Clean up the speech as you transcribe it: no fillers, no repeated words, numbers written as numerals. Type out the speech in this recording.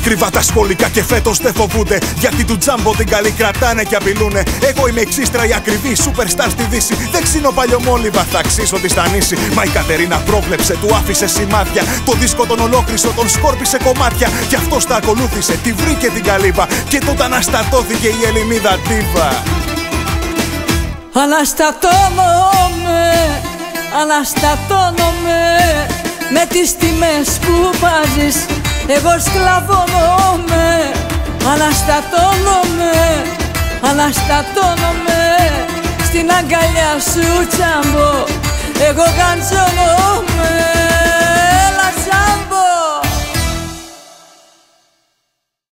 Κρύβα τα σχολικά και φέτος δεν φοβούνται, γιατί του τζάμπο την καλή κρατάνε και απειλούνε. Εγώ είμαι εξίστρα η ακριβή, superstar στη Δύση. Δεν ξύνω παλιωμόλυβα, θα αξίσω τη στα νήσι. Μα η Κατερίνα πρόβλεψε, του άφησε σημάδια. Το δίσκο τον ολόκληρο τον σκόρπισε κομμάτια. Κι αυτός τα ακολούθησε, τη βρήκε την καλύβα. Και τότε αναστατώθηκε η Ελληνίδα ντίβα. Αναστατώνομαι, αναστατώνομαι με τις τιμές που βάζεις. Εγώ σκλαβώνομαι, αναστατώνομαι, αναστατώνομαι στην αγκαλιά σου τσάμπο. Εγώ γαντζώνομαι.